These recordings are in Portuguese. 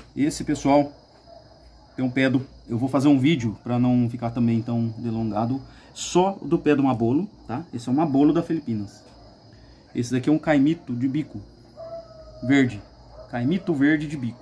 Esse, pessoal, tem um pé do... Eu vou fazer um vídeo para não ficar também tão delongado, só do pé do mabolo, tá? Esse é um mabolo da Filipinas. Esse daqui é um caimito de bico verde. Caimito verde de bico.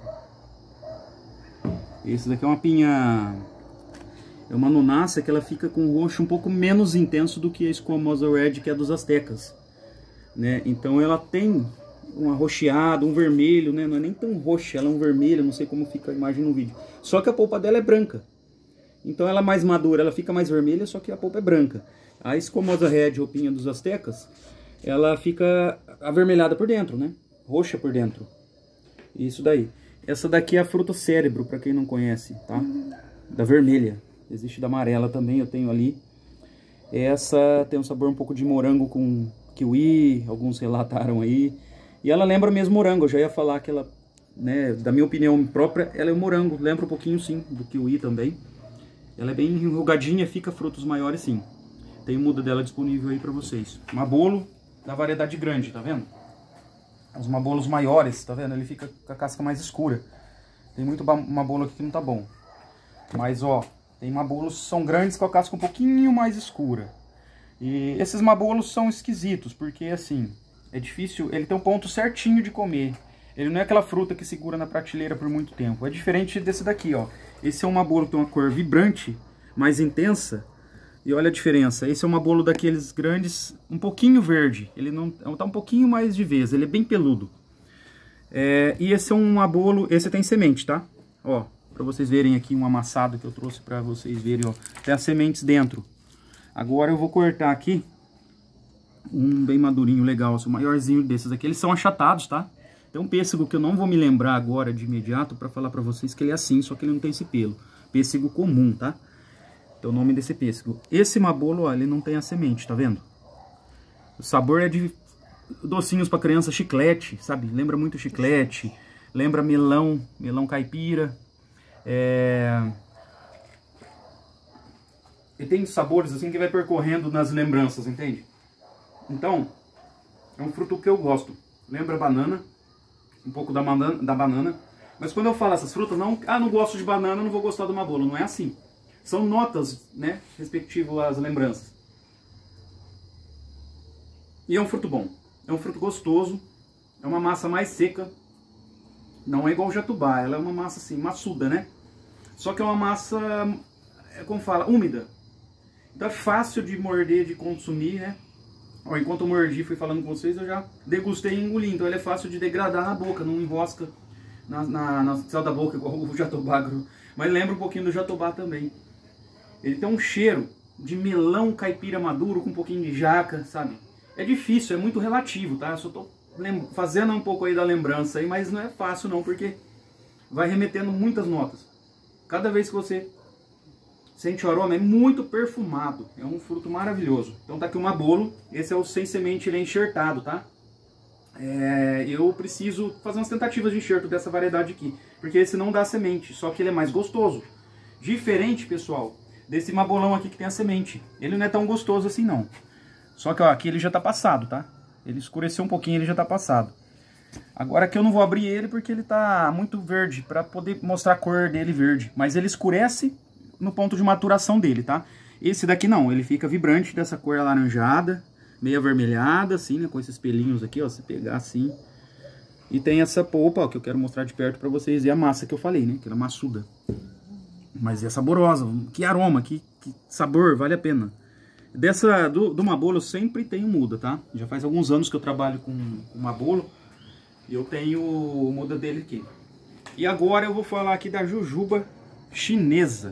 Esse daqui é uma pinha... É uma nonácea que ela fica com o roxo um pouco menos intenso do que a esquamosa red, que é dos astecas, né? Então ela tem um arroxeado, um vermelho, né? Não é nem tão roxa, ela é um vermelho, não sei como fica a imagem no vídeo. Só que a polpa dela é branca. Então ela é mais madura, ela fica mais vermelha, só que a polpa é branca. A esquamosa red, roupinha dos astecas, ela fica avermelhada por dentro, né? Roxa por dentro. Isso daí. Essa daqui é a fruta cérebro, para quem não conhece, tá? Da vermelha. Existe da amarela também, eu tenho ali. Essa tem um sabor um pouco de morango com kiwi, alguns relataram aí. E ela lembra mesmo morango, eu já ia falar que ela, né, da minha opinião própria, ela é um morango. Lembra um pouquinho sim, do kiwi também. Ela é bem enrugadinha, fica frutos maiores sim. Tem muda dela disponível aí pra vocês. Mabolo da variedade grande, tá vendo? Os mabolos maiores, tá vendo? Ele fica com a casca mais escura. Tem muito mabolo aqui que não tá bom. Mas ó, tem mabolos que são grandes com a casca um pouquinho mais escura. E esses mabolos são esquisitos, porque assim, é difícil, ele tem um ponto certinho de comer. Ele não é aquela fruta que segura na prateleira por muito tempo. É diferente desse daqui, ó. Esse é um mabolo que tem uma cor vibrante, mais intensa. E olha a diferença. Esse é um mabolo daqueles grandes, um pouquinho verde. Ele não tá um pouquinho mais de vez, ele é bem peludo. E esse é um mabolo, esse tem semente, tá? Ó, pra vocês verem aqui um amassado que eu trouxe pra vocês verem, ó. Tem as sementes dentro. Agora eu vou cortar aqui um bem madurinho, legal, o maiorzinho desses aqui. Eles são achatados, tá? Tem um pêssego que eu não vou me lembrar agora de imediato pra falar pra vocês que ele é assim, só que ele não tem esse pelo. Pêssego comum, tá? Então o nome desse pêssego. Esse mabolo, ó, ele não tem a semente, tá vendo? O sabor é de docinhos pra criança, chiclete, sabe? Lembra muito chiclete, lembra melão, melão caipira. E tem sabores assim que vai percorrendo nas lembranças, entende? Então, é um fruto que eu gosto. Lembra banana, um pouco da banana. Mas quando eu falo essas frutas, não gosto de banana, não vou gostar do mabolo. Não é assim. São notas, né, respectivo às lembranças. E é um fruto bom. É um fruto gostoso. É uma massa mais seca. Não é igual o jatobá. Ela é uma massa assim, maçuda, né? Só que é uma massa, como fala, úmida. Então é fácil de morder, de consumir, né? Ó, enquanto eu mordi, fui falando com vocês, eu já degustei e engoli. Então ele é fácil de degradar na boca, não enrosca na céu da boca, igual o jatobá. Mas lembra um pouquinho do jatobá também. Ele tem um cheiro de melão caipira maduro com um pouquinho de jaca, sabe? É difícil, é muito relativo, tá? Eu só tô fazendo um pouco aí da lembrança aí, mas não é fácil não, porque vai remetendo muitas notas. Cada vez que você sente o aroma, é muito perfumado. É um fruto maravilhoso. Então tá aqui o mabolo. Esse é o sem semente, ele é enxertado, tá? Eu preciso fazer umas tentativas de enxerto dessa variedade aqui, porque esse não dá semente, só que ele é mais gostoso. Diferente, pessoal, desse mabolão aqui que tem a semente. Ele não é tão gostoso assim não. Só que ó, aqui ele já tá passado, tá? Ele escureceu um pouquinho, ele já tá passado. Agora aqui eu não vou abrir ele porque ele tá muito verde, para poder mostrar a cor dele verde. Mas ele escurece no ponto de maturação dele, tá? Esse daqui não, ele fica vibrante dessa cor alaranjada, meio avermelhada, assim, né? Com esses pelinhos aqui, ó, se pegar assim. E tem essa polpa, ó, que eu quero mostrar de perto pra vocês. E a massa que eu falei, né? Que ela é maçuda. Mas é saborosa, que aroma, que sabor, vale a pena. Do mabolo eu sempre tenho muda, tá? Já faz alguns anos que eu trabalho com mabolo. E eu tenho muda dele aqui. E agora eu vou falar aqui da jujuba chinesa.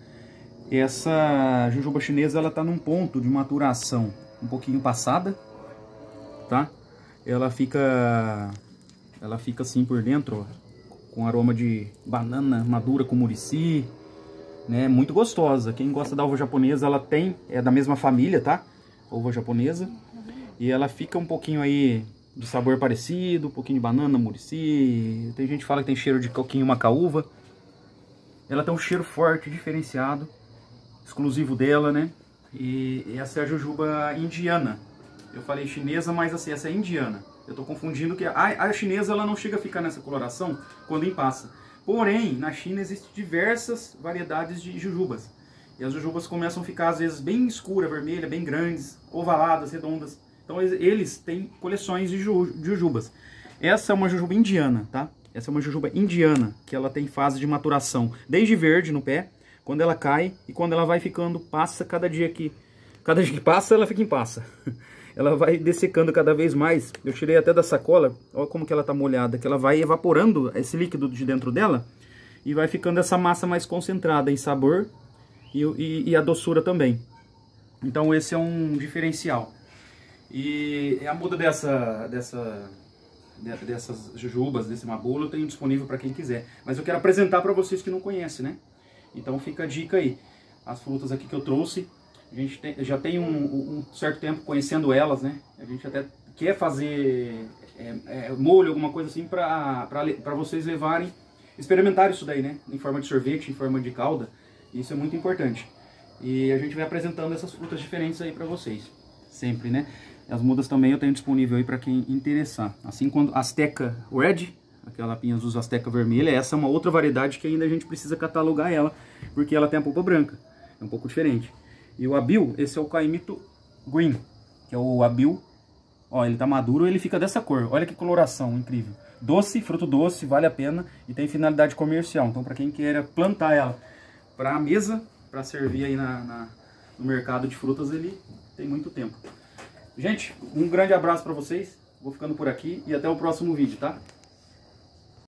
Essa jujuba chinesa, ela tá num ponto de maturação um pouquinho passada, tá? Ela fica assim por dentro, ó, com aroma de banana madura com murici, né? Muito gostosa. Quem gosta da uva japonesa, ela é da mesma família, tá? Uva japonesa. E ela fica um pouquinho aí de sabor parecido, um pouquinho de banana, murici. Tem gente que fala que tem cheiro de coquinho macaúva. Ela tem um cheiro forte, diferenciado, exclusivo dela, né? E essa é a jujuba indiana. Eu falei chinesa, mas assim, essa é indiana. Eu tô confundindo que a chinesa ela não chega a ficar nessa coloração quando empassa. Porém, na China existem diversas variedades de jujubas. E as jujubas começam a ficar, às vezes, bem escuras, vermelhas, bem grandes, ovaladas, redondas. Então, eles têm coleções de jujubas. Essa é uma jujuba indiana, tá? Essa é uma jujuba indiana, que ela tem fase de maturação desde verde no pé, quando ela cai e quando ela vai ficando passa cada dia que passa, ela fica em passa. Ela vai dessecando cada vez mais. Eu tirei até da sacola, olha como que ela tá molhada, que ela vai evaporando esse líquido de dentro dela e vai ficando essa massa mais concentrada em sabor e a doçura também. Então esse é um diferencial. E a muda dessas jujubas, desse mabulo, eu tenho disponível para quem quiser. Mas eu quero apresentar para vocês que não conhecem, né? Então fica a dica aí. As frutas aqui que eu trouxe, a gente já tem um certo tempo conhecendo elas, né? A gente até quer fazer molho, alguma coisa assim, para vocês levarem, experimentar isso daí, né? Em forma de sorvete, em forma de calda. Isso é muito importante. E a gente vai apresentando essas frutas diferentes aí para vocês. Sempre, né? As mudas também eu tenho disponível aí para quem interessar. Assim quando Azteca Red, aquela pinha azul Azteca vermelha, essa é uma outra variedade que ainda a gente precisa catalogar ela, porque ela tem a polpa branca. É um pouco diferente. E o Abil, esse é o Caimito Green, que é o Abil. Ó, ele tá maduro, ele fica dessa cor. Olha que coloração incrível. Doce, fruto doce, vale a pena e tem finalidade comercial. Então, para quem queira plantar ela para a mesa, para servir aí no mercado de frutas, ele tem muito tempo. Gente, um grande abraço para vocês. Vou ficando por aqui e até o próximo vídeo, tá?